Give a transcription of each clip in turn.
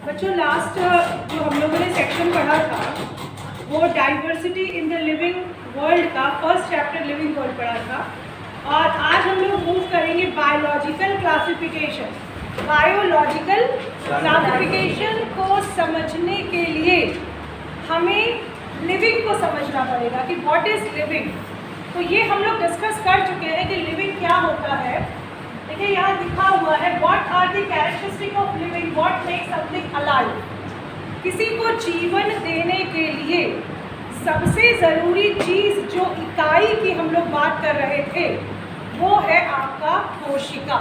बच्चों लास्ट जो हम लोगों ने सेक्शन पढ़ा था वो diversity in the living world का फर्स्ट चैप्टर लिविंग वर्ल्ड पढ़ा था, और आज हम लोग मूव करेंगे बायोलॉजिकल क्लासिफिकेशन। बायोलॉजिकल क्लासिफिकेशन को समझने के लिए हमें लिविंग को समझना पड़ेगा कि व्हाट इज़ लिविंग। तो ये हम लोग डिस्कस कर चुके हैं कि लिविंग क्या होता है। देखिए यहाँ लिखा हुआ है what are the characteristic of living, what make something alive. किसी को जीवन देने के लिए सबसे ज़रूरी चीज़ जो इकाई की हम लोग बात कर रहे थे वो है आपका कोशिका।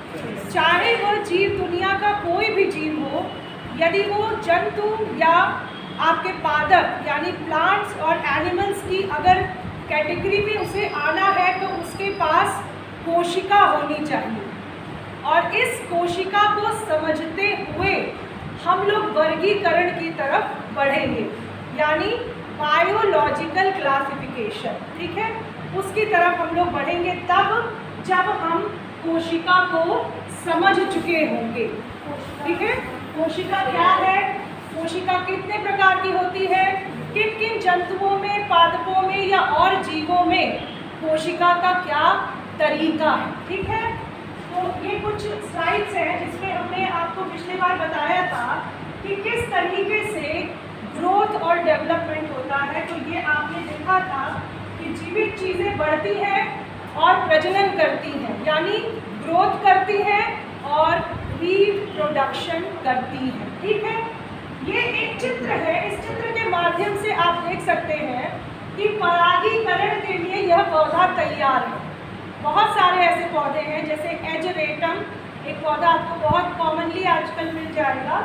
चाहे वह जीव दुनिया का कोई भी जीव हो, यदि वो जंतु या आपके पादप यानी प्लांट्स और एनिमल्स की अगर कैटेगरी में उसे आना है तो उसके पास कोशिका होनी चाहिए। और इस कोशिका को समझते हुए हम लोग वर्गीकरण की तरफ बढ़ेंगे, यानी बायोलॉजिकल क्लासिफिकेशन, ठीक है, उसकी तरफ हम लोग बढ़ेंगे तब जब हम कोशिका को समझ चुके होंगे। ठीक है, कोशिका क्या है, कोशिका कितने प्रकार की होती है, किन किन जंतुओं में, पादपों में या और जीवों में कोशिका का क्या तरीका है। ठीक है, तो ये कुछ स्लाइड्स हैं जिसमें हमने आपको पिछली बार बताया था कि किस तरीके से ग्रोथ और डेवलपमेंट होता है। तो ये आपने देखा था कि जीवित चीज़ें बढ़ती हैं और प्रजनन करती हैं, यानी ग्रोथ करती हैं और रिप्रोडक्शन करती हैं। ठीक है, ये एक चित्र है, इस चित्र के माध्यम से आप देख सकते हैं कि परागीकरण के लिए यह पौधा तैयार है। बहुत सारे ऐसे पौधे हैं जैसे एजरेटम, एक पौधा आपको बहुत कॉमनली आजकल मिल जाएगा,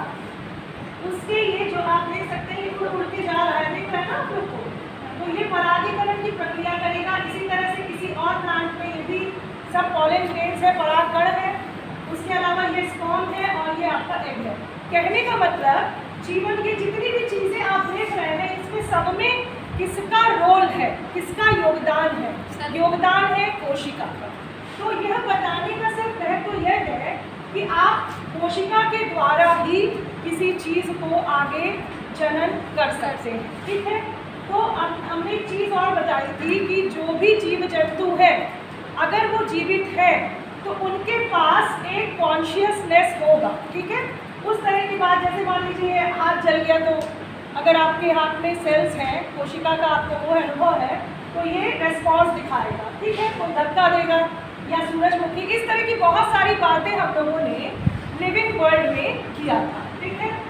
उसके ये जो आप देख सकते हैं ये उड़ के जा रहा है, देख रहे हैं ना आप लोग को, तो ये परागीकरण की प्रक्रिया करेगा। इसी तरह से किसी और प्लांट में ये भी सब पॉलन ग्रेन्स है, परागकण है, उसके अलावा ये स्पर्म है और ये आपका एग है। कहने का मतलब जीवन की जितनी भी चीज़ें आप देख रहे हैं इसमें सब में किसका रोल है, किसका योगदान है, योगदान है कोशिका का। तो यह बताने का सिर्फ महत्व यह है कि आप कोशिका के द्वारा ही किसी चीज़ को आगे जनन कर सकते हैं। ठीक है, तो हमने एक चीज़ और बताई थी कि जो भी जीव जंतु है अगर वो जीवित है तो उनके पास एक कॉन्शियसनेस होगा। ठीक है, उस तरह की बात, जैसे मान लीजिए हाथ जल गया तो अगर आपके हाथ में सेल्स हैं, कोशिका का आपको वो अनुभव है तो ये रेस्पॉन्स दिखाएगा। ठीक है, कोई धक्का देगा या सूरजमुखी, इस तरह की बहुत सारी बातें हम लोगों ने लिविंग वर्ल्ड में किया था। ठीक है,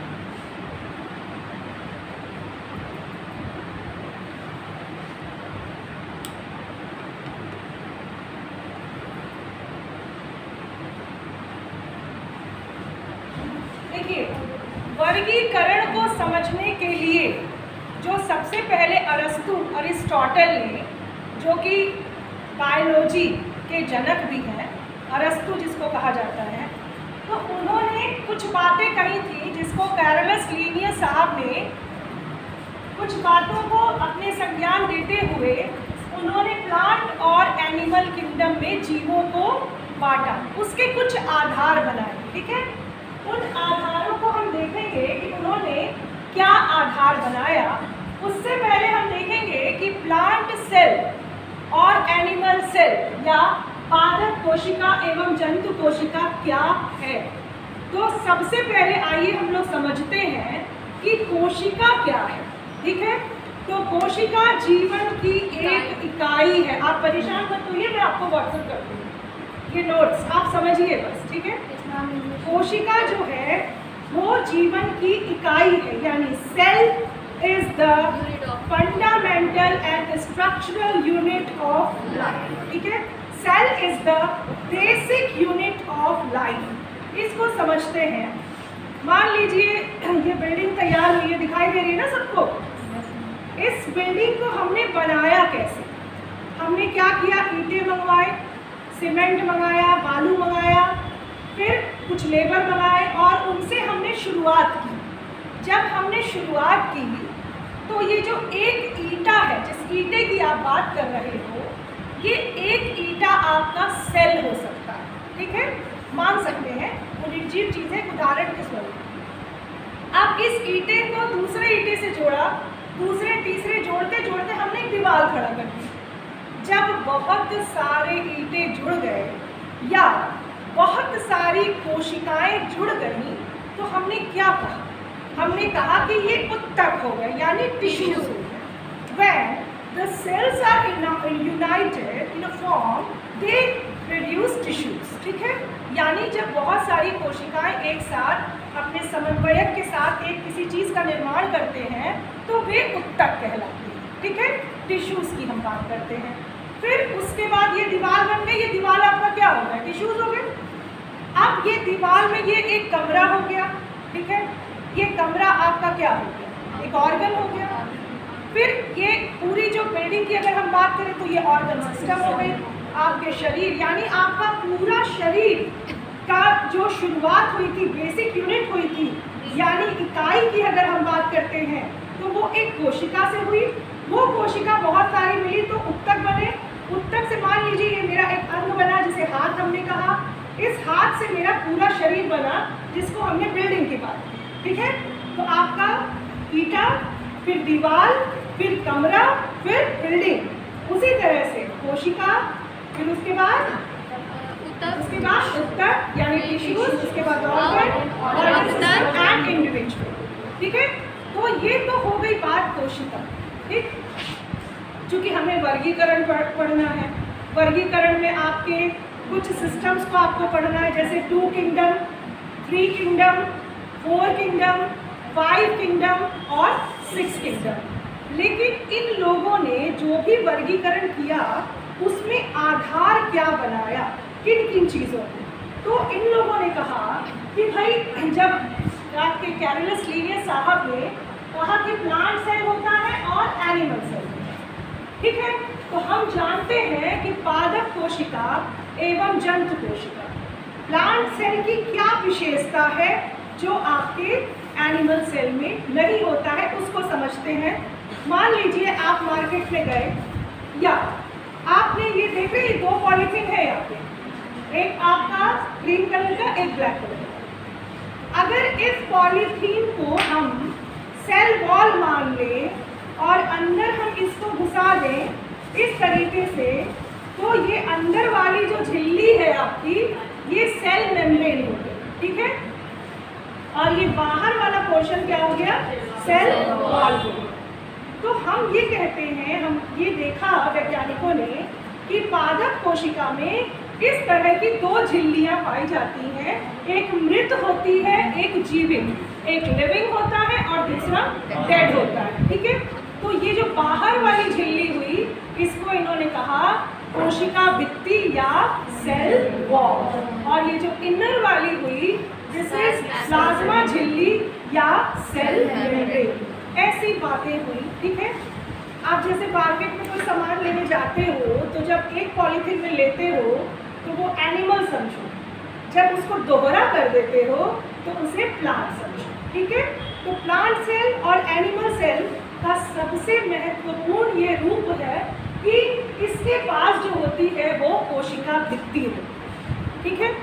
वर्गीकरण को समझने के लिए जो सबसे पहले अरस्तु अरिस्टोटल ने, जो कि बायोलॉजी के जनक भी हैं, अरस्तु जिसको कहा जाता है, तो उन्होंने कुछ बातें कही थी जिसको कैरोलस लीनियस साहब ने कुछ बातों को अपने संज्ञान देते हुए उन्होंने प्लांट और एनिमल किंगडम में जीवों को बांटा, उसके कुछ आधार बनाए। ठीक है, उन आधारों को हम देखेंगे कि उन्होंने क्या आधार बनाया। उससे पहले हम देखेंगे कि प्लांट सेल और एनिमल सेल या पादप कोशिका एवं जंतु कोशिका क्या है। तो सबसे पहले आइए हम लोग समझते हैं कि कोशिका क्या है। ठीक है, तो कोशिका जीवन की एक इकाई है। आप परेशान मत होइए, मैं आपको व्हाट्सएप कर दूँगी ये नोट्स, आप समझिए बस। ठीक है, कोशिका जो है वो जीवन की इकाई है, यानी cell is the fundamental and structural unit of life. ठीक है, cell is the basic unit of life. इसको समझते हैं। मान लीजिए ये बिल्डिंग तैयार हुई है, दिखाई दे रही है ना सबको। इस बिल्डिंग को हमने बनाया कैसे, हमने क्या किया, ईंटें मंगवाए, सीमेंट मंगाया, बालू मंगाया, फिर कुछ लेबर मंगाए और उनसे हमने शुरुआत की। जब हमने शुरुआत की तो ये जो एक ईंटा है, जिस ईंटे की आप बात कर रहे हो, ये एक ईंटा आपका सेल हो सकता है। ठीक है, मान सकते हैं वो निर्जीव चीज़ें उदाहरण के स्वरूप। से जोड़ा, दूसरे तीसरे जोड़ते जोड़ते हमने एक दीवार खड़ा कर दी। जब बहुत सारे ईंटें जुड़ गए या बहुत सारी कोशिकाएं जुड़ गई तो हमने क्या कहा? हमने कहा कि ये उत्तक हो गए, यानी टिश्यूज हो गए। When the cells are united in a form, they produce tissues। ठीक है, यानी जब बहुत सारी कोशिकाएं एक साथ अपने समन्वयक के साथ एक किसी चीज़ का निर्माण करते हैं तो वे उत्तक कहलाते हैं। ठीक है, टिश्यूज की हम बात करते हैं। फिर उसके बाद ये दीवार बन गई। ये दीवार आपका क्या हो गया? टिश्यूज हो गए। अब ये दीवार में ये एक कमरा हो गया। ठीक है, ये कमरा आपका क्या हो गया? एक ऑर्गन हो गया। फिर ये पूरी जो बिल्डिंग की अगर हम बात करें तो ये ऑर्गन सिस्टम हो गई। आपके शरीर, यानी आपका पूरा शरीर का जो शुरुआत हुई थी, बेसिक यूनिट हुई थी, यानी इकाई की अगर हम बात करते हैं तो वो एक कोशिका से हुई। वो कोशिका बहुत सारी मिली तो उत्तक बने। उत्तक से मान लीजिए ये मेरा एक अंग बना जिसे हाथ हमने कहा। इस हाथ से मेरा पूरा शरीर बना जिसको हमने बिल्डिंग की बात की। ठीक है, तो आपका ईंटा, फिर दीवार, फिर कमरा, फिर बिल्डिंग। उसी तरह से कोशिका, फिर उसके बाद उत्तक यानी टिश्यूज, उसके बाद ऑर्गन एंड इंडिविजुअल। ठीक है, तो ये तो हो गई बात कोशिका। ठीक, चूँकि हमें वर्गीकरण पढ़ना है, वर्गीकरण में आपके कुछ सिस्टम्स को आपको पढ़ना है, जैसे 2 किंगडम, 3 किंगडम, 4 किंगडम, 5 किंगडम और 6 किंगडम। लेकिन इन लोगों ने जो भी वर्गीकरण किया उसमें आधार क्या बनाया, किन किन चीज़ों को? तो इन लोगों ने कहा कि भाई जब आपके कैरोलस लीनियस साहब ने कहा कि प्लांट सेल होता है और एनिमल सेल होता है। ठीक है, तो हम जानते हैं कि पादप कोशिका एवं जंतु कोशिका, प्लांट सेल की क्या विशेषता है जो आपके एनिमल सेल में नहीं होता है, उसको समझते हैं। मान लीजिए आप मार्केट में गए या आपने ये देखे, ये 2 पॉलीथीन है यहाँ पे, एक आपका ग्रीन कलर का, एक ब्लैक कलर का। अगर इस पॉलीथीन को हम सेल वॉल मान लें और अंदर हम इसको घुसा दें इस तरीके से, तो ये अंदर वाली जो झिल्ली है आपकी, ये सेल मेम्ब्रेन हो गई। ठीक है, और ये बाहर वाला पोर्शन क्या हो गया? सेल वॉल हो गया। तो हम ये कहते हैं, हम ये देखा वैज्ञानिकों ने कि पादप कोशिका में इस तरह की 2 झिल्लियां पाई जाती हैं। एक मृत होती है, एक जीवित। एक लिविंग होता है और दूसरा डेड होता है। ठीक है, तो ये जो बाहर वाली झिल्ली हुई, इसको इन्होंने कहा कोशिका भित्ति या सेल वॉल, और ये जो इनर वाली हुई दिस इज प्लाज्मा झिल्ली या सेल मेम्ब्रेन। ऐसी बातें हुई। ठीक है, आप जैसे मार्केट में कोई सामान लेने जाते हो तो जब एक पॉलीथीन में लेते हो तो वो एनिमल समझो, जब उसको दोहरा कर देते हो तो उसे प्लांट समझो। ठीक है, तो प्लांट सेल और एनिमल सेल का सबसे महत्वपूर्ण ये रूप है कि इसके पास जो होती है वो कोशिका भित्ति होती। ठीक है,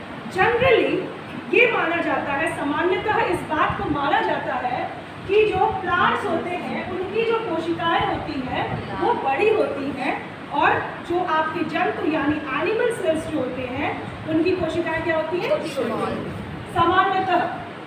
जनरली ये माना जाता है, सामान्यतः इस बात को माना जाता है कि जो प्लांट्स होते हैं उनकी जो कोशिकाएं होती हैं वो बड़ी होती हैं, और जो आपके जंतु यानी एनिमल सेल्स जो होते हैं उनकी कोशिकाएं क्या होती हैं? सामान्यतः।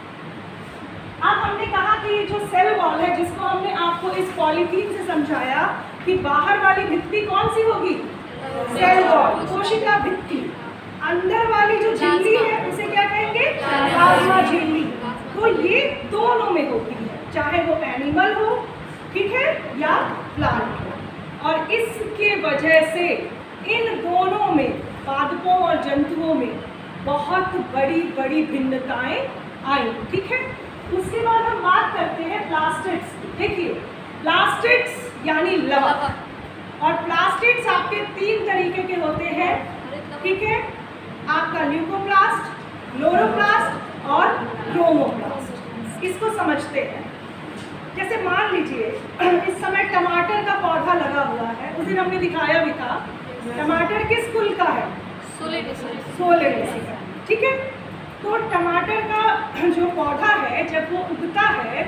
अब हमने कहा कि ये जो सेल वॉल है, जिसको हमने आपको इस पॉलीथीन से समझाया कि बाहर वाली भित्ति कौन सी होगी? सेल वॉल, कोशिका भित्ति। अंदर वाली जो झिल्ली है उसे क्या कहेंगे? प्लाज्मा झिल्ली। तो ये दोनों में होती है, चाहे वो एनिमल हो, ठीक है, या प्लांट हो। और इसके वजह से इन दोनों में, पादपों और जंतुओं में बहुत बड़ी बड़ी भिन्नताएं आई। ठीक है, उसके बाद हम बात करते हैं प्लास्टिड्स। देखिए, प्लास्टिड्स यानी लवक, और प्लास्टिड्स आपके 3 तरीके के होते हैं। ठीक है, आपका ल्यूकोप्लास्ट, क्लोरोप्लास्ट और क्रोमोप्लास्ट। इसको समझते हैं। जैसे मान लीजिए इस समय टमाटर का पौधा लगा हुआ है, उस दिन हमने दिखाया भी था। टमाटर किस कुल का है? सोलेनेसी का। ठीक है, तो टमाटर का जो पौधा है जब वो उगता है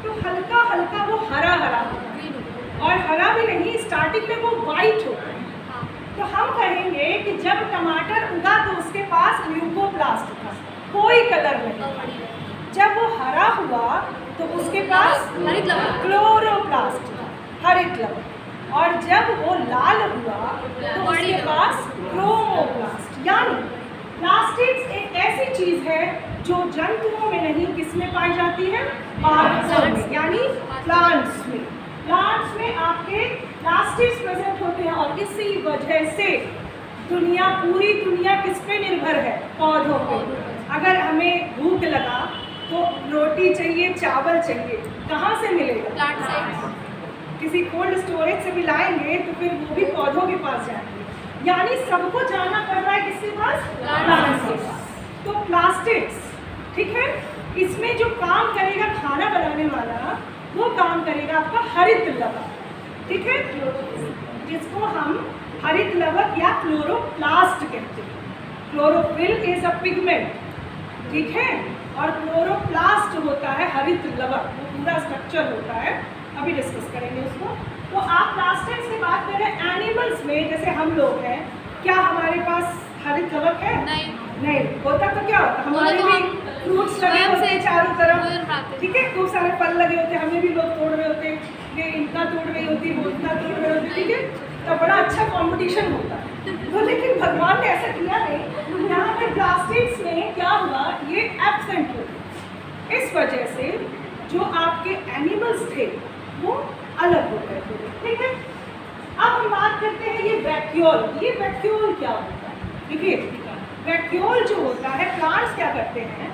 तो हल्का हल्का वो हरा हरा होता है, और हरा भी नहीं, स्टार्टिंग में वो वाइट होता है। तो हम कहेंगे कि जब टमाटर उगा तो उसके पास ल्यूकोप्लास्ट था, कोई कलर नहीं। जब वो हरा हुआ तो उसके पास क्लोरोप्लास्ट था, हरित लवण। और जब वो लाल हुआ तो उसके पास क्रोमोप्लास्ट। यानी प्लास्टिड्स एक ऐसी चीज़ है जो जंतुओं में नहीं, किसमें पाई जाती है? पादपों में, यानी प्लांट्स में। प्लांट्स में आपके प्लास्टिड्स प्रेजेंट होते हैं, और इसी वजह से दुनिया, पूरी दुनिया किस पे निर्भर है? पौधों पे। अगर हमें भूख लगा तो रोटी चाहिए, चावल चाहिए, कहाँ से मिलेगा? प्लांट से। किसी कोल्ड स्टोरेज से भी लाएंगे तो फिर वो भी पौधों के पास जाएंगे। यानी सबको जाना पड़ रहा है किसके पास? प्लांट्स के पास। तो प्लास्टिक्स, ठीक है, इसमें जो काम करेगा खाना बनाने वाला, वो काम करेगा आपका हरित लवक, ठीक है, जिसको हम हरित लवक या क्लोरोप्लास्ट कहते हैं। क्लोरोफिल इज अ पिगमेंट, ठीक है, और क्लोरोप्लास्ट होता है हरित लवक, वो पूरा स्ट्रक्चर होता है, अभी डिस्कस करेंगे उसको। तो आप प्लास्टिक्स की बात करें एनिमल्स में, जैसे हम लोग हैं, क्या हमारे पास हरित लवक है? नहीं होता तो क्या होता, हमारे भी फ्रूट्स लगे होते हैं चारों तरफ, ठीक है, खूब सारे फल लगे होते हैं, हमें भी लोग तोड़ रहे होते हैं, ये इनका तोड़ रही होती है, वो इनका तोड़ रहे होते, ठीक है, तो बड़ा अच्छा कंपटीशन होता है। तो लेकिन भगवान ने ऐसा किया नहीं, यहाँ पे प्लास्टिक्स में क्या हुआ, ये एब्सेंट हो गए। इस वजह से जो आपके एनिमल्स थे वो अलग हो गए थे, ठीक है। अब हम बात करते हैं ये वैक्यूल। ये वैक्यूल क्या होता है? देखिए, वैक्यूल जो होता है, प्लांट्स क्या करते हैं,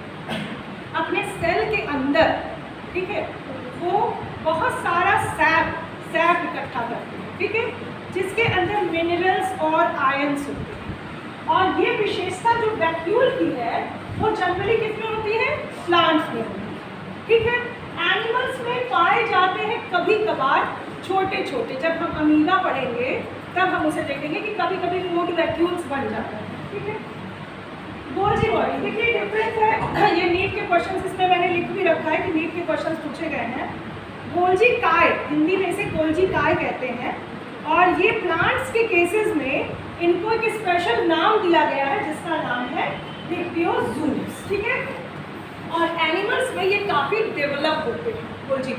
अपने सेल के अंदर, ठीक है, वो बहुत सारा सैप इकट्ठा करते हैं, ठीक है, जिसके अंदर मिनरल्स और आयंस होते हैं। और ये विशेषता जो वैक्यूल की है वो जनरली किसमें होती है? प्लांट्स में होती है, ठीक है। एनिमल्स में पाए जाते हैं कभी कभार छोटे छोटे, जब हम अमीबा पढ़ेंगे तब हम उसे देखेंगे कि कभी कभी फूड वैक्यूल्स बन जाते हैं, ठीक है। गोल्जी बॉडी, देखिए डिफरेंस है, ये नीट के क्वेश्चन, इसमें मैंने लिख भी रखा है कि नीट के क्वेश्चन पूछे गए हैं। गोल्जी काय, हिंदी में इसे गोल्जी काय कहते हैं, और ये प्लांट्स के केसेस में इनको एक स्पेशल नाम दिया गया है जिसका नाम है डिप्टियोजूम्स, ठीक है। और एनिमल्स में ये काफ़ी डेवलप होते हैं गोल्जी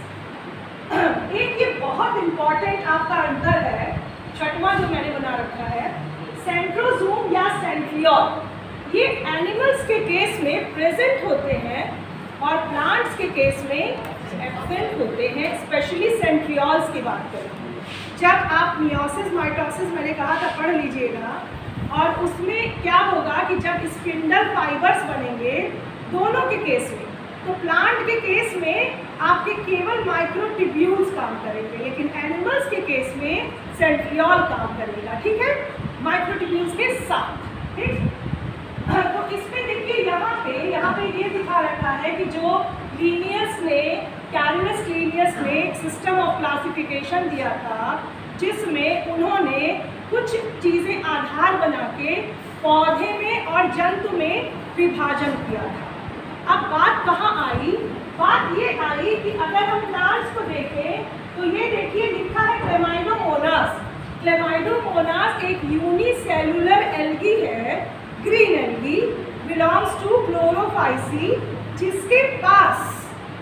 बॉडीज। एक ये बहुत इंपॉर्टेंट आपका अंतर है, छठवां जो मैंने बना रखा है, सेंट्रोजोम या सेंट्रियोल। ये एनिमल्स के केस में प्रेजेंट होते हैं और प्लांट्स के केस में एब्सेंट होते हैं, स्पेशली सेंट्रियोल्स की बात करें। जब आप मियोसिस माइटोसिस मैंने कहा था पढ़ लीजिएगा, और उसमें क्या होगा कि जब स्पिंडल फाइबर्स बनेंगे दोनों के केस में, तो प्लांट के केस में आपके केवल माइक्रोट्यूब्यूल्स काम करेंगे, लेकिन एनिमल्स के केस में सेंट्रियोल काम करेगा, ठीक है, माइक्रोट्यूब्यूल्स के साथ, ठीक। तो इसमें देखिए यहाँ पे ये दिखा रखा है कि जो लीनियस ने, कैरोलस लीनियस ने एक सिस्टम ऑफ क्लासिफिकेशन दिया था, जिसमें उन्होंने कुछ चीज़ें आधार बना के पौधे में और जंतु में विभाजन किया था। अब बात कहाँ आई? बात ये आई कि अगर हम प्लांट्स को देखें तो ये देखिए लिखा है क्लेमाइडोमोनास। क्लेमाइडोमोनास एक यूनिसेलुलर एल्गी है, green algae, belongs to Chlorophyceae, जिसके पास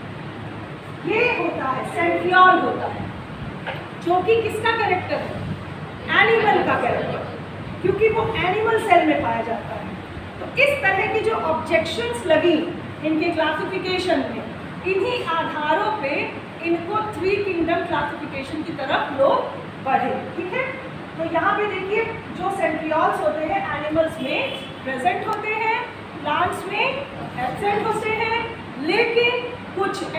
ये होता है सेंट्रियोल होता है, जो कि किसका कैरेक्टर है? एनिमल का कैरेक्टर, क्योंकि वो एनिमल सेल में पाया जाता है। तो इस तरह की जो ऑब्जेक्शंस लगी इनके क्लासिफिकेशन में, इन्हीं आधारों पे इनको 3 किंगडम क्लासिफिकेशन की तरफ लोग बढ़े, ठीक है। तो यहाँ पे देखिए जो सेंट्रियोल्स होते हैं एनिमल्स में प्रेजेंट होते हैं, प्लांट्स में एब्सेंट होते हैं, लेकिन कुछ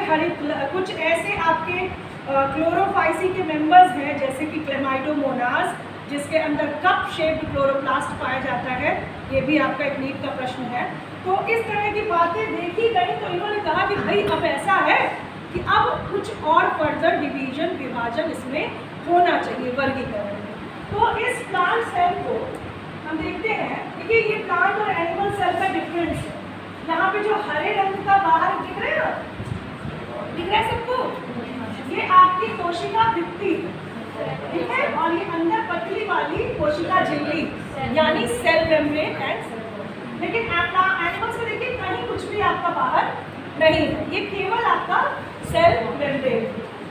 ऐसे आपके क्लोरोफाइसी के मेंबर्स हैं, जैसे कि क्लेमाइडोमोनास, जिसके अंदर कप शेप्ड क्लोरोप्लास्ट पाया जाता है। ये भी आपका एक नीट का प्रश्न है। तो इस तरह की बातें देखी गई, तो इन्होंने कहा कि भाई अब ऐसा है कि अब कुछ और फर्दर डिवीजन, विभाजन इसमें होना चाहिए, वर्गीकरण में। तो इस प्लांट सेल को हम देखते हैं, देखिए ये प्लांट और एनिमल सेल का डिफरेंस है। यहाँ पे जो हरे रंग का बाहर दिख रहा है ना, नहीं है, ये केवल आपका सेल मेम्ब्रेन।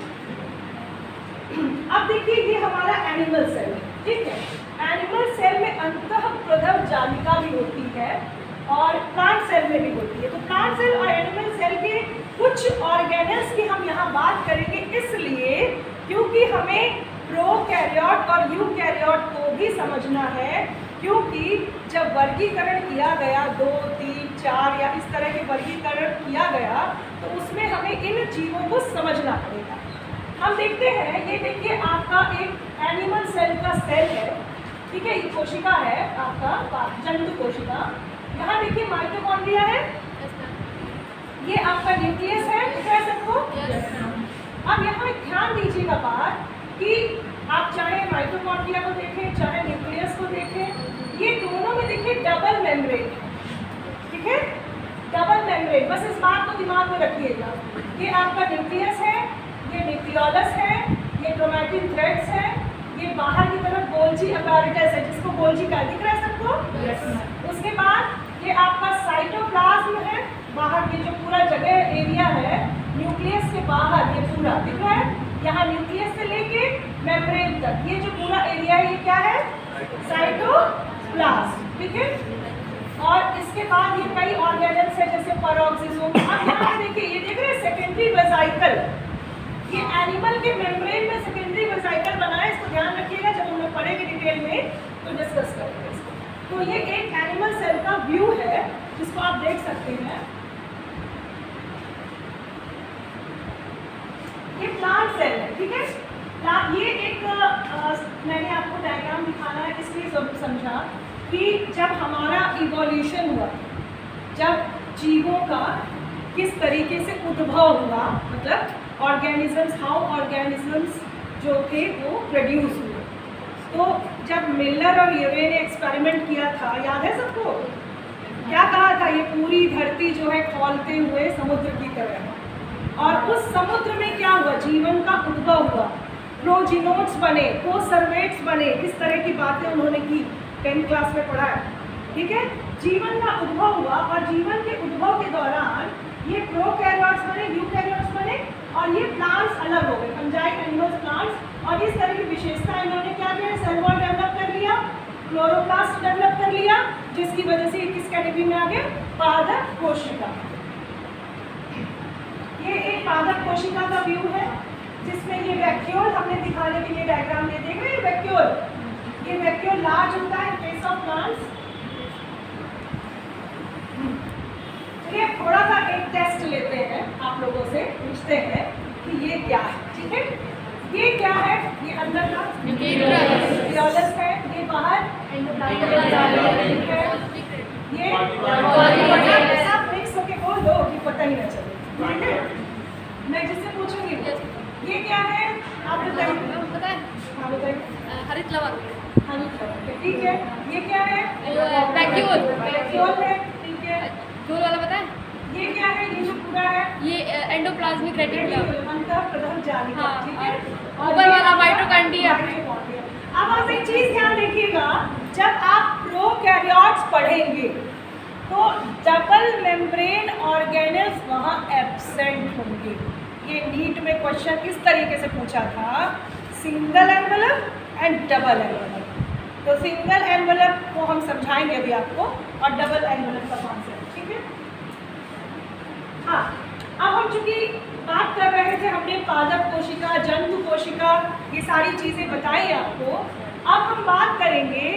अब देखिए ये हमारा एनिमल सेल है, ठीक है। एनिमल सेल में अंतःप्रधव जालिका भी होती है और प्लांट सेल में भी होती है। तो प्लांट सेल और एनिमल सेल के कुछ ऑर्गेनल्स की हम यहाँ बात करेंगे, इसलिए क्योंकि हमें प्रोकैरियोट और यूकैरियोट को भी समझना है, क्योंकि जब वर्गीकरण किया गया 2, 3, 4 या इस तरह के वर्गीकरण किया गया तो उसमें हमें इन जीवों को समझना पड़ेगा। हम देखते हैं, ये देखिए आपका एक एनिमल सेल का सेल है, ठीक है, ये कोशिका है आपका जंतु कोशिका। यहाँ देखिए माइटोकॉन्ड्रिया है, ये आपका न्यूक्लियस है, दिख रहा है सबको। अब यहाँ ध्यान दीजिएगा बात कि आप चाहे माइटोकॉन्ड्रिया को देखें चाहे न्यूक्लियस को देखें, ये दोनों में देखिए डबल मेम्ब्रेन है, ठीक है, डबल मेम्ब्रेन। बस इस बात को दिमाग में रखिएगा। ये आपका न्यूक्लियस है, ये न्यूक्लियोलस है, ये क्रोमैटिन थ्रेड्स है, ये बाहर की तरफ गोल्जी अपैरेटस है जिसको गोल्जी का दिख रहा है सबको। उसके बाद ये आपका साइटोप्लाज्म है, बाहर की जो पूरा जगह एरिया है न्यूक्लियस के बाहर, ये पूरा दिख रहा है। यहाँ न्यूक्लियस से लेके मेम्ब्रेन तक ये जो पूरा एरिया है ये क्या है, साइटोप्लाज्म, ठीक है। और इसके बाद ये कई ऑर्गेनल्स है जैसे पेरोक्सिसोम। अब यहाँ देखिए ये देख रहे हैं सेकेंडरी वेसिकल, ये एनिमल के मेम्ब्रेन में सेकेंडरी वेसिकल बना है, इसको ध्यान रखिएगा, जब हम लोग पढ़ेंगे डिटेल में तो डिस्कस करेंगे इसको। तो ये एक एनिमल सेल का व्यू है जिसको आप देख सकते हैं। ये प्लांट सेल है, ठीक है। ये एक मैंने आपको डायग्राम दिखाना है इसलिए समझा कि जब हमारा इवोल्यूशन हुआ, जब जीवों का किस तरीके से उद्भव हुआ, मतलब ऑर्गेनिजम्स, हाउ ऑर्गेनिजम्स जो थे वो प्रोड्यूस हुए। तो जब मिलर और यूरे ने एक्सपेरिमेंट किया था, याद है सबको, क्या कहा था, ये पूरी धरती जो है खौलते हुए समुद्र की तरह, और उस समुद्र में क्या हुआ, जीवन का उद्भव हुआ, प्रोजिनोट्स बने, कोसर्वेट्स बने, इस तरह की बातें उन्होंने की, 10th क्लास में पढ़ा है, ठीक है। जीवन का उद्भव हुआ और जीवन के उद्भव के दौरान ये प्रोकैरियोट्स बने, यूकैरियोट्स बने और ये प्लांट्स अलग हो गए, फंजाई, एनिमल्स, प्लांट्स। और इस तरह की विशेषता इन्होंने क्या किया, सेल वॉल डेवलप कर लिया, क्लोरोप्लास्ट डेवलप कर लिया, जिसकी वजह से किस कैटेगरी में आ गए, पादप कोशिका। ये एक पादप कोशिका का व्यू है जिसमें ये वैक्यूल, हमने दिखाने के लिए डायग्राम दे देंगे, ये वैक्यूल, ये वैक्यूल लार्ज होता है केस ऑफ प्लांट्स। ये थोड़ा सा एक टेस्ट लेते हैं, आप लोगों से पूछते हैं कि ये क्या है, ठीक है। ये क्या है, ये अंदर का न्यूक्लियस है, ये बाहर एंडोप्लाज्म है, ये सब मिक्स होके बोल दो कि पता ही ना चले, ठीक है। मैं जिससे पूछूंगी ये क्या है, आप बताइए, पता है, हाँ बताइए, हरित लवण, ठीक है। ये क्या है, वैक्यूल, वैक्यूल है, ठीक है। गोल वाला पता है, ये क्या है, ये जो पूरा है ये एंडोप्लाज्मिक रेटिकुलम, अंतःप्रधव जालिका, हाँ, ठीक है। और ऊपर वाला माइटोकॉन्ड्रिया। अब आप एक चीज ध्यान रखिएगा, जब आप प्रोकैरियोट्स पढ़ेंगे तो डबल मेम्ब्रेन ऑर्गेनल्स वहाँ एब्सेंट होंगे। ये नीट में क्वेश्चन इस तरीके से पूछा था, single envelope and double envelope. तो सिंगल एनवेलप को हम समझाएंगे अभी आपको, और डबल एनवेलप का कॉन्सेप्ट, ठीक है। हाँ, अब हम चूँकि बात कर रहे थे, हमने पादप कोशिका, जंतु कोशिका, ये सारी चीज़ें बताई आपको। अब हम बात करेंगे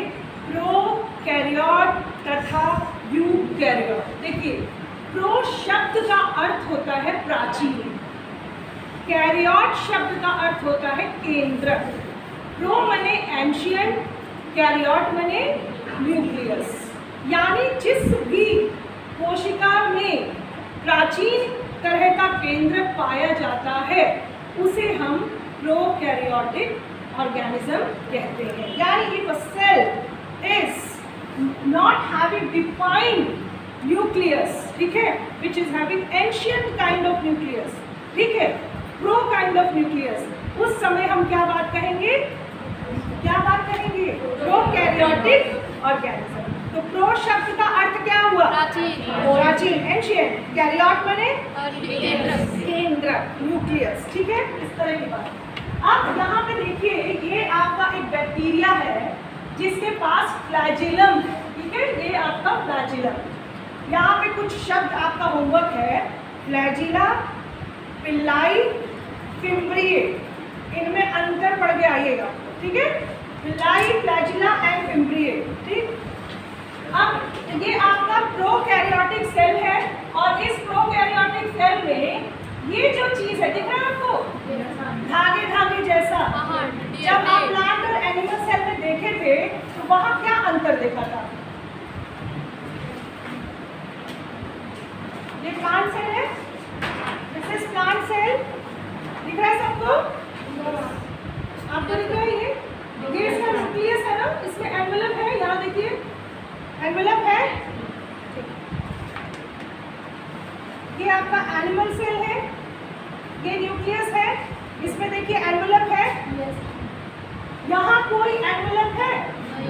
प्रोकैरियोट तथा यूकैरियोट। देखिए, प्रो शब्द का अर्थ होता है प्राचीन, कैरियोट शब्द का अर्थ होता है केंद्रक। प्रो मने एंशियंट, कैरियोट मने न्यूक्लियस। यानी जिस भी कोशिका में प्राचीन तरह का केंद्र पाया जाता है उसे हम प्रोकैरियोटिक ऑर्गेनिज्म कहते हैं। यानी if a cell is not having defined nucleus, ठीक है, which is having ancient kind of nucleus, ठीक है, प्रो काइंड ऑफ न्यूक्लियस, उस समय हम क्या बात कहेंगे, क्या बात करेंगे, प्रोकैरियोटिक ऑर्गेनिज्म। तो प्रो शब्द का अर्थ क्या हुआ? प्राचीन, एंशिएंट। कैरियोट माने केंद्र, न्यूक्लियस, ठीक है, इस तरह की बात। अब यहाँ पे देखिए, ये आपका एक बैक्टीरिया है जिसके पास फ्लैजिलम है, ठीक है, ये आपका फ्लैजिलम। यहाँ पे कुछ शब्द आपका होमवर्क है, फ्लैजिला, पिल्लाई, फिम्ब्रिए, इनमें अंतर पढ़ के आइएगा, ठीक है, पिल्लाई, फ्लैजिला एंड फिम्ब्रिए, ठीक। अब ये आपका प्रोकैरियोटिक सेल है और इस प्रोकैरियोटिक सेल में ये जो चीज है, दिख रहा है आपको, धागे धागे जैसा, जब आप प्लांट और एनिमल सेल में देखे थे तो वहां क्या अंतर देखा था? ये प्लांट सेल है, दिस इज प्लांट सेल, दिख रहा है सबको? आपको दिख रहा है ये इसका न्यूक्लियस है ना, इसमें एनवेलप है, यहाँ देखिए एनवेलप है, ये आपका एनिमल सेल है, ये न्यूक्लियस है, इसमें देखिए एनवेलप है, यहाँ कोई एनवेलप है?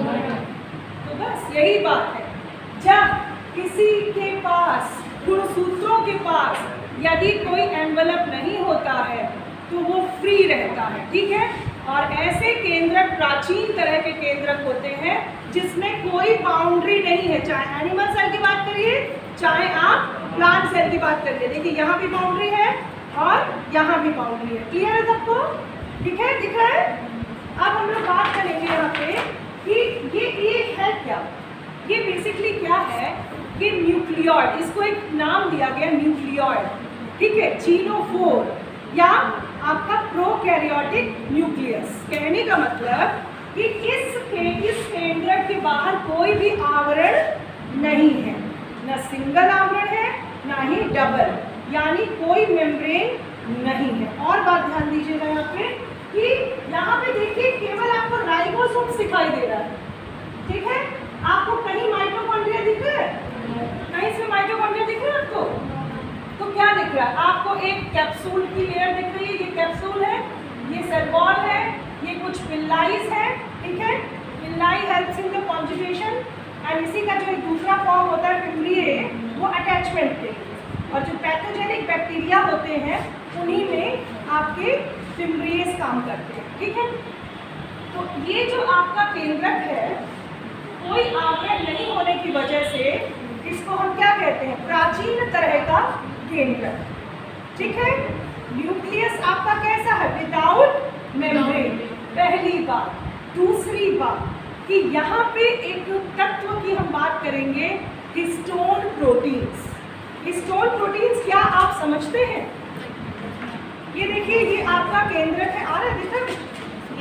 तो बस यही बात है, जब किसी के पास, गुणसूत्रों के पास यदि कोई एनवेलप नहीं होता है तो वो फ्री रहता है, ठीक है। और ऐसे केंद्रक प्राचीन तरह के केंद्रक होते हैं जिसमें कोई बाउंड्री नहीं है, चाहे एनिमल सेल की बात करिए चाहे आप प्लांट सेल की बात करिए। देखिए यहाँ भी बाउंड्री है और यहाँ भी बाउंड्री है, क्लियर है सबको? ठीक है, दिख रहा है? अब हम लोग बात करेंगे यहाँ पे कि ये है क्या, ये बेसिकली क्या है, ये न्यूक्लियॉइड, इसको एक नाम दिया गया न्यूक्लियॉइड, ठीक है, चीनोफोर या आपका प्रोकैरियोटिक न्यूक्लियस। कहने का मतलब कि इस केंद्रक के बाहर कोई भी आवरण नहीं है, न सिंगल आवरण है ना ही डबल, यानी कोई मेम्ब्रेन नहीं है। और बात ध्यान दीजिएगा यहाँ पे कि यहाँ पे देखिए केवल आपको राइबोसोम दिखाई दे रहा है, ठीक है, आपको कहीं माइटोकॉन्ड्रिया दिख रहा है? कहीं से माइटोकॉन्ड्रिया दिख रहा है आपको? तो क्या दिख रहा है आपको? एक कैप्सूल की लेयर दिख रही है, ये कैप्सूल है, ये सेल वॉल है, ये कुछ पिल्लाइज है, ठीक है, pili helps in the conjugation, and इसी का जो एक दूसरा फॉर्म होता है फिम्ब्रिए, वो अटैचमेंट के, और जो पैथोजेनिक बैक्टीरिया होते हैं उन्हीं में आपके फिम्ब्रिएस काम करते हैं, ठीक है। तो ये जो आपका केंद्रक है, कोई आवरण नहीं होने की वजह से इसको हम क्या कहते हैं? प्राचीन तरह का केंद्रक, ठीक है। न्यूक्लियस आपका कैसा है? विदाउट मेम्ब्रेन, पहली बात। दूसरी बात कि यहाँ पे एक तत्व की हम बात करेंगे, हिस्टोन प्रोटीन्स। हिस्टोन प्रोटीन्स क्या आप समझते हैं? ये देखिए, ये आपका केंद्रक है, आ रहा है, दिख रहा है?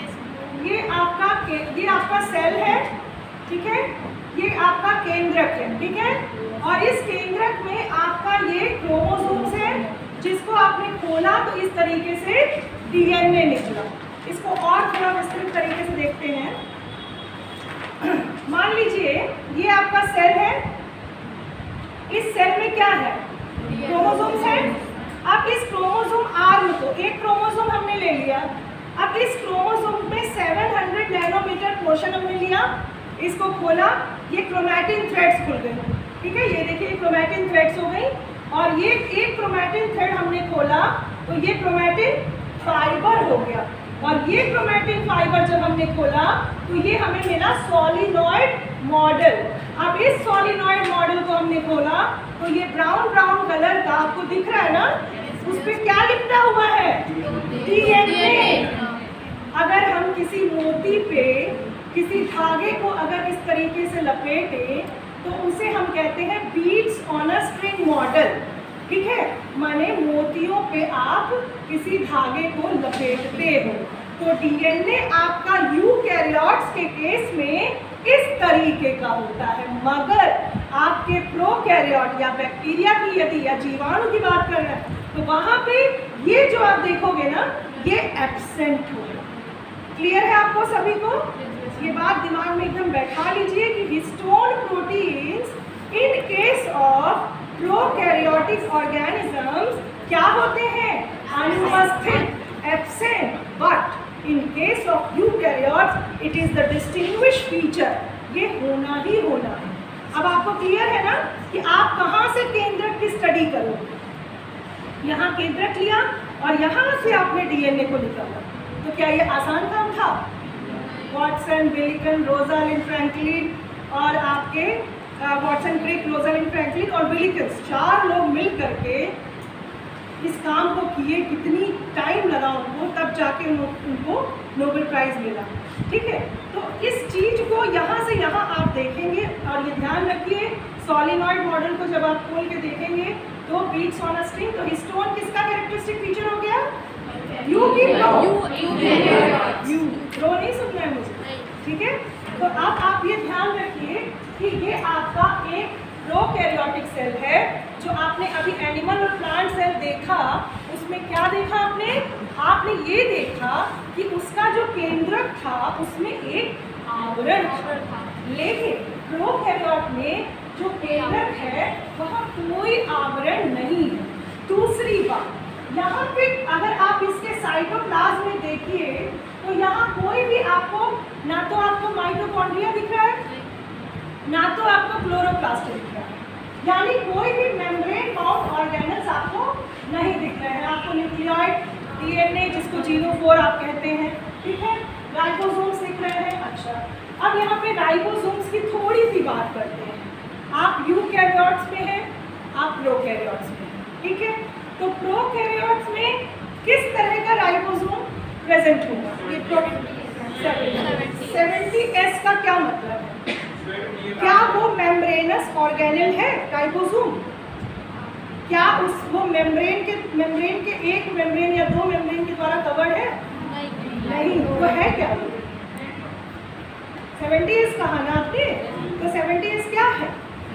ये आपका सेल है, ठीक है, ये आपका केंद्रक है, ठीक है, और इस केंद्रक में आपका ये क्रोमोसोम्स है, जिसको आपने खोला तो इस तरीके से डीएनए निकला। इसको और थोड़ा विस्तृत तरीके से देखते हैं। मान लीजिए ये आपका सेल है, इस सेल में क्या है? क्रोमोसोम्स है। अब इस क्रोमोसोम आर्म को, एक क्रोमोसोम हमने ले लिया, अब इस क्रोमोसोम में 700 नैनोमीटर पोर्शन हमने लिया, इसको खोला, ये क्रोमैटिन थ्रेड्स खुल गए, ठीक है, ये देखिए क्रोमैटिन थ्रेड्स हो गई, और ये एक क्रोमैटिन थ्रेड हमने खोला तो ये क्रोमैटिन फाइबर हो गया, और ये क्रोमैटिन फाइबर जब हमने खोला तो ये हमें मिला सोलिनॉइड मॉडल। अब इस सोलिनॉइड मॉडल को हमने खोला तो ये ब्राउन ब्राउन कलर का आपको दिख रहा है ना, उस पर क्या लिखा हुआ है? डीएनए। अगर हम किसी मोती पे किसी धागे को अगर इस तरीके से लपेटें तो उसे हम कहते हैं beads on a string model, ठीक है, माने मोतियों पे आप किसी धागे को लपेटते हो। तो डीएनए आपका यूकैरियोट्स के केस में इस तरीके का होता है, मगर आपके प्रोकैरियोट या बैक्टीरिया की यदि या जीवाणु की बात कर रहे हैं तो वहां पे ये जो आप देखोगे ना, ये एब्सेंट होगा। क्लियर है आपको सभी को? ये बात दिमाग में एकदम बैठा लीजिए कि histone proteins in case of prokaryotic organisms क्या होते हैं? अनुपस्थित, absent, but in case of eukaryotes it is the distinguish feature, ये होना ही होना है। अब आपको क्लियर है ना कि आप कहाँ से केंद्रक की स्टडी करोगे। यहाँ केंद्रक लिया और यहाँ से आपने डीएनए को निकाला, तो क्या ये आसान काम था? वॉटसन, बिलिकन, रोजालिंड फ्रैंकलिन और आपके वॉटसन, क्रिक, रोजालिंड फ्रैंकलिन और बिलिकन्स 4 लोग मिल करके इस काम को किए। कितनी टाइम लगा उनको, तब जाके उनको नोबेल प्राइज़ मिला। ठीक है, तो इस चीज़ को यहाँ से यहाँ आप देखेंगे और ये ध्यान रखिए, सॉलिनॉइड मॉडल को जब आप खोल के देखेंगे तो बीट्स ऑन अ स्ट्रिंग, तो हिस्टोन किसका कैरेक्टरिस्टिक फीचर हो गया? यू की रो, यू रो नहीं सुनना है मुझे, ठीक है। तो अब आप ये ध्यान रखिए कि ये आपका एक प्रोकैरियोटिक सेल है। जो आपने अभी एनिमल और प्लांट सेल देखा, उसमें क्या देखा आपने? आपने ये देखा कि उसका जो केंद्रक था उसमें एक आवरण था, लेकिन प्रोकैरियोट में जो केंद्रक है वहाँ कोई आवरण नहीं है। दूसरी बात, यहाँ पे अगर आप इसके साइटोप्लाज्म में देखिए तो यहाँ कोई भी आपको, ना तो आपको माइटोकॉन्ड्रिया दिख रहा है, ना तो आपको क्लोरोप्लास्ट दिख रहा है, यानी कोई भी मेम्ब्रेन बाउंड ऑर्गेनल्स आपको नहीं दिख रहे हैं। आपको न्यूक्लियोइड, डीएनए जिसको जीनोफोर आप कहते हैं, ठीक है, राइबोसोम्स दिख रहे हैं। अच्छा, अब यहाँ पे राइबोसोम्स की थोड़ी सी बात करते हैं। आप यूकैरियोट्स में हैं, आप प्रोकैरियोट्स में हैं, ठीक है। तो प्रोकैरियोट्स में किस तरह का राइबोसोम प्रेजेंट होगा? ये 70S का क्या मतलब है? क्या वो मेम्ब्रेनस ऑर्गेनल है राइबोसोम? क्या वो मेम्ब्रेन के एक मेम्ब्रेन या 2 मेम्ब्रेन के द्वारा कवर्ड है? नहीं। वो है क्या? 70S कहा ना आपने, तो 70S क्या है?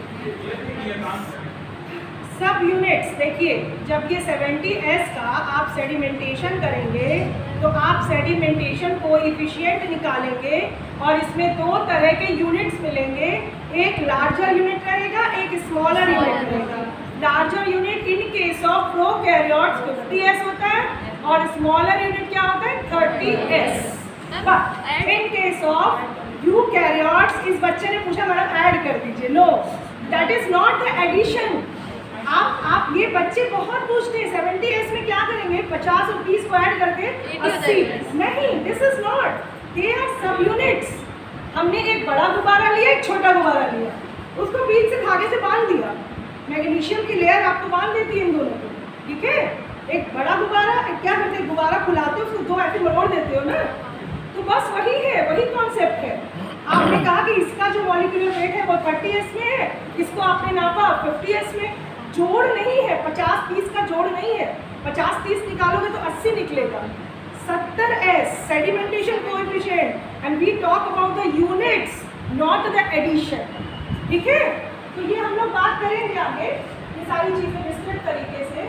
सब यूनिट्स। देखिए, जब ये 70S का आप सेडिमेंटेशन करेंगे तो आप सेडिमेंटेशन कोएफिशिएंट निकालेंगे और इसमें 2 तरह के यूनिट्स मिलेंगे। एक लार्जर यूनिट रहेगा, एक स्मॉलर यूनिट रहेगा। Larger unit in case of prokaryotes 50S होता है और स्मॉलर यूनिट क्या होता है? 30S। But in case of eukaryotes, इस बच्चे ने पूछा मैडम ऐड कर दीजिए। No, that is not the addition. आप ये बच्चे बहुत पूछते हैं 70S में क्या करेंगे? 50 और 30 को ऐड करके 80। नहीं, this is not, they are subunits. हमने एक बड़ा गुब्बारा लिया, एक छोटा गुब्बारा लिया, उसको बीच से धागे से बांध दिया। मैग्नीशियम की लेयर आपको बांध देती है इन दोनों को, ठीक है। एक बड़ा गुब्बारा, क्या करते हैं, गुब्बारा खुलाते हो, उसको 2 ऐसे मरोड़ देते हो ना, तो बस वही है, वही कॉन्सेप्ट है। आपने कहा कि इसका जो मॉलिक्यूलर वेट है वो 30S में है, इसको आपने नापा 50S में। जोड़ नहीं है, 50-30 का जोड़ नहीं है। 50-30 निकालोगे तो 80 निकलेगा। 70S sedimentation coefficient, and we talk about the units not the addition, ठीक है। तो ये हम लोग बात करेंगे आगे, ये सारी चीज़ें विस्तृत तरीके से।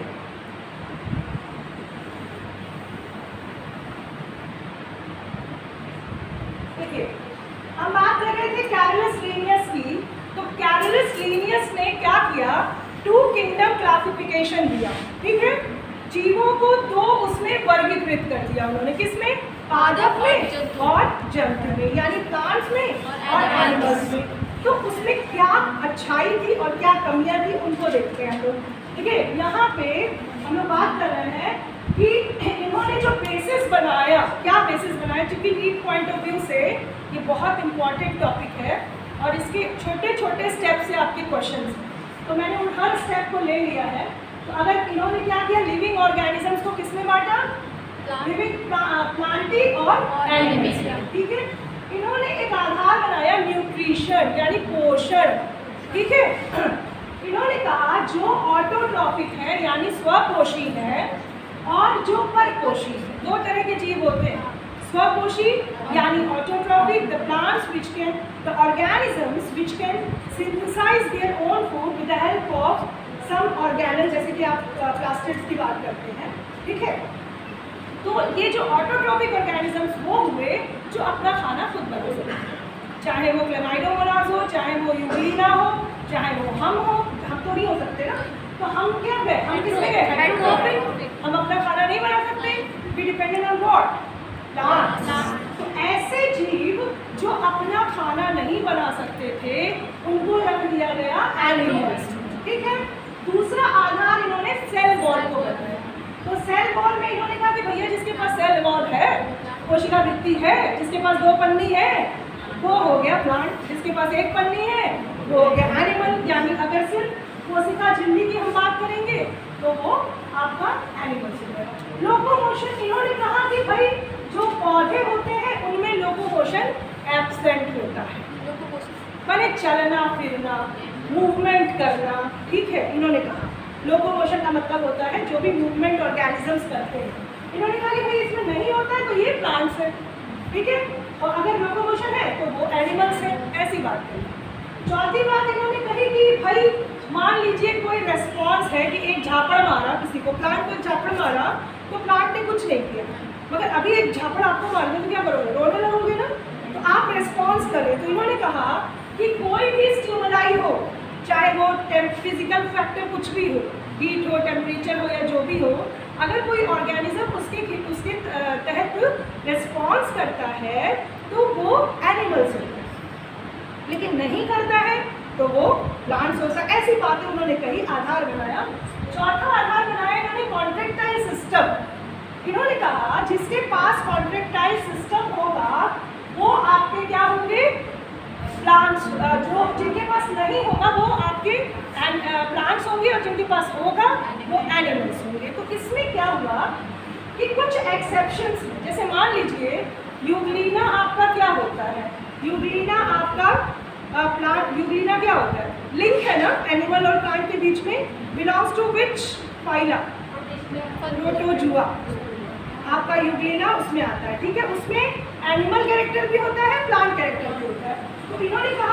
देखिए, हम बात कर रहे थे कैरोलस लीनियस की। तो कैरोलस लीनियस ने क्या किया? 2 किंगडम क्लासिफिकेशन दिया, ठीक है। जीवों को 2 उसमें वर्गीकृत कर दिया उन्होंने, किसमें? पादप में और जंतु में, यानी प्लांट्स में और एनिमल्स में। तो उसमें क्या अच्छाई थी और क्या कमियां थी, उनको देखते हैं हम लोग, ठीक है। यहाँ पे हम लोग बात कर रहे हैं कि इन्होंने जो बेसिस बनाया, क्या बेसिस बनाया, क्योंकि नीट पॉइंट ऑफ व्यू से ये बहुत इंपॉर्टेंट टॉपिक है और इसके छोटे छोटे स्टेप से आपके क्वेश्चन हैं। तो मैंने उन हर स्टेप को ले लिया है। तो अगर इन्होंने क्या किया, लिविंग ऑर्गेनिजम्स को किसमें बांटा? लिविंग, प्लांटी और एनिमल्स, ठीक है। इन्होंने एक आधार बनाया न्यूट्रिशन यानी पोषण, ठीक है। इन्होंने कहा जो ऑटोट्रॉफिक है यानी स्वपोषी है और जो परपोषी है, 2 तरह के जीव होते हैं। स्वपोषी यानी autotrophic, the plants which can, the organisms which can synthesize their own food with the help of some organelle, जैसे कि आप प्लास्टिड्स की बात करते हैं, ठीक है। तो ये जो ऑटोट्रॉफिक ऑर्गेनिजम्स वो हुए जो अपना खाना खुद बना सकते हैं, चाहे वो क्लेमाइडोमोनास हो, चाहे वो यूग्लिना हो, चाहे वो हम हो, हम तो नहीं हो सकते ना। तो हम क्या गए, हम किसमें गए? हेटेरोट्रॉफिक। हम अपना खाना नहीं बना सकते, we dependent on what? Plants. तो ऐसे जीव जो अपना खाना नहीं बना सकते थे उनको रख दिया गया एनिमल्स, ठीक है। दूसरा आधार इन्होंने सेल वॉल को बताया। तो सेल वॉल में इन्होंने कहा कि भैया जिसके पास सेल वॉल है, कोशिका भित्ति है, जिसके पास 2 पन्नी है वो हो गया प्लांट, जिसके पास 1 पन्नी है वो हो गया एनिमल। यानी अगर सिर्फ कोशिका झिल्ली की हम बात करेंगे तो वो आपका एनिमल हो गया। लोकोमोशन इन्होंने कहा कि भाई जो पौधे होते हैं उनमें लोकोमोशन एब्सेंट होता है, माने चलना फिरना, मूवमेंट करना, ठीक है। इन्होंने कहा लोकोमोशन का मतलब होता है जो भी मूवमेंट ऑर्गेनिजम्स करते हैं। इन्होंने कहा कि भाई इसमें नहीं होता है तो ये प्लांट्स है, ठीक है। और अगर लोकोमोशन है तो वो एनिमल्स है, ऐसी बात कही। चौथी बात इन्होंने कही कि भाई मान लीजिए कोई रेस्पॉन्स है कि एक झापड़ मारा किसी को, प्लांट को झापड़ मारा तो प्लांट ने कुछ नहीं किया, मगर अभी एक झापड़ आपको मार दे तो क्या करोगे, रोने लगोगे ना, तो आप रेस्पॉन्स करें। तो इन्होंने कहा कि कोई भी स्टिमुलाई हो, चाहे वो फिजिकल फैक्टर कुछ भी हो, हीट हो, टेम्परेचर हो या जो भी हो, अगर कोई ऑर्गेनिज्म उसके तहत रिस्पॉन्स करता है तो वो एनिमल्स होता है, लेकिन नहीं करता है तो वो प्लांट्स होता है। ऐसी बातें उन्होंने कही, आधार बनाया। चौथा आधार बनाया इन्होंने कॉन्ट्रैक्टाइल सिस्टम। इन्होंने कहा जिसके पास कॉन्ट्रैक्टाइल सिस्टम होगा वो आपके क्या होंगे, प्लांट्स। जो जिनके पास नहीं होगा वो आपके प्लांट्स होंगे और जिनके पास होगा वो एनिमल्स होंगे। तो इसमें क्या हुआ कि कुछ एक्सेप्शंस, जैसे मान लीजिए यूग्लिना आपका क्या होता है, यूग्लिना आपका प्लांट, यूग्लिना क्या होता है, लिंक है ना एनिमल और प्लांट के बीच में, belongs to which phyla, protozoa. आपका यूग्लिना उसमें आता है, ठीक है। उसमें एनिमल कैरेक्टर भी होता है, प्लांट कैरेक्टर भी होता है। तो इन्होंने